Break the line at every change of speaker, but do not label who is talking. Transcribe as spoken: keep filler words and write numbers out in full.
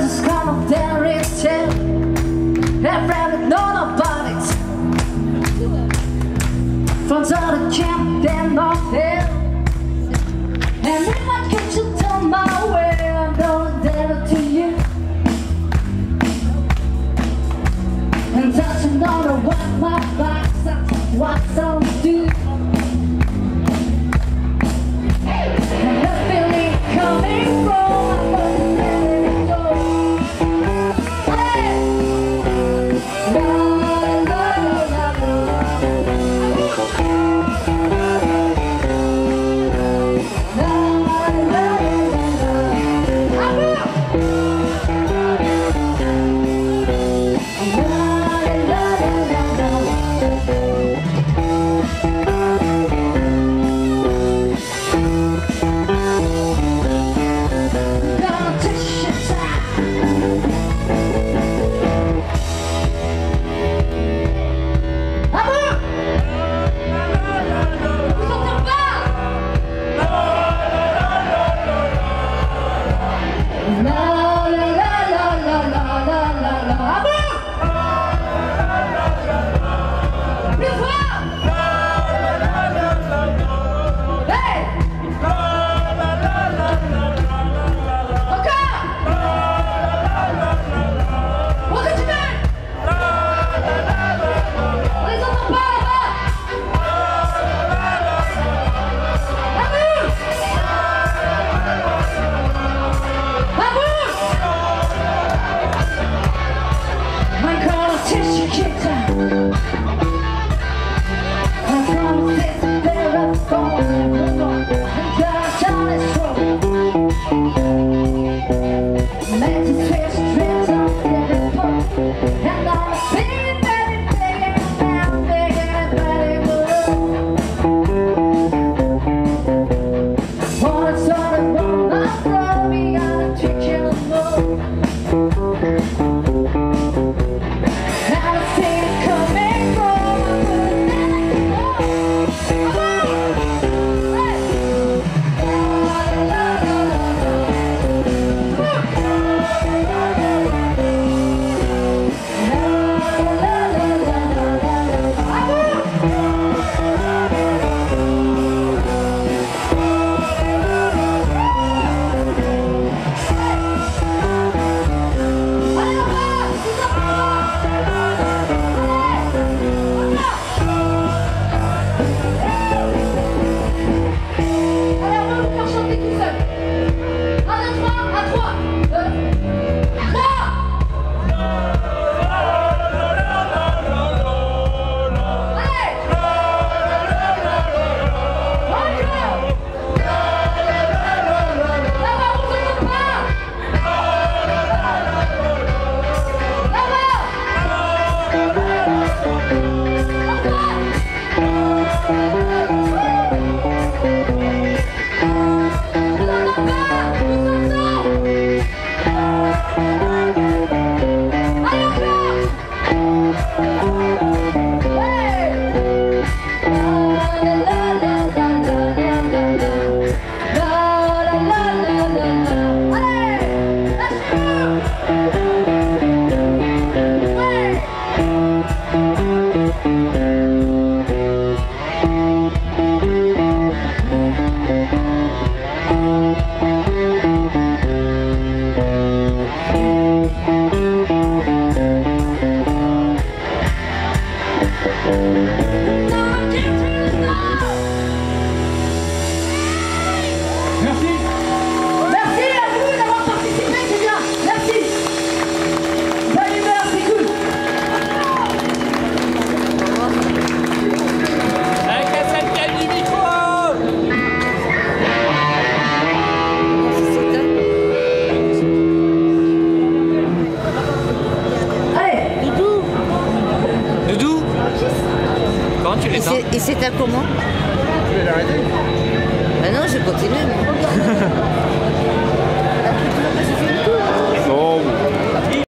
just come up there and tell everyone know about it. From the camp and off there, and if I catch you down my way, I'm gonna tell it to you. And doesn't know what my box, that's what I'll do. And the feeling coming from my body, let it go. Hey! La la la la la.
Et c'est à comment?
Tu veux l'arrêter?
Bah non, je continue.